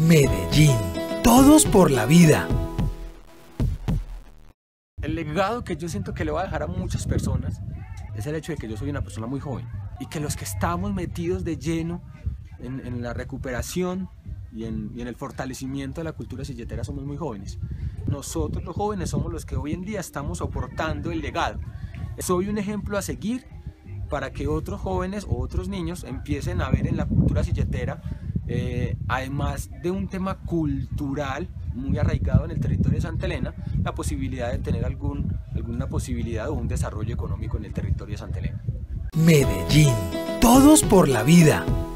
Medellín, todos por la vida. El legado que yo siento que le va a dejar a muchas personas es el hecho de que yo soy una persona muy joven y que los que estamos metidos de lleno en la recuperación y en el fortalecimiento de la cultura silletera somos muy jóvenes. Nosotros los jóvenes somos los que hoy en día estamos soportando el legado. Soy un ejemplo a seguir para que otros jóvenes o otros niños empiecen a ver en la cultura silletera, además de un tema cultural muy arraigado en el territorio de Santa Elena, la posibilidad de tener alguna posibilidad o un desarrollo económico en el territorio de Santa Elena. Medellín, todos por la vida.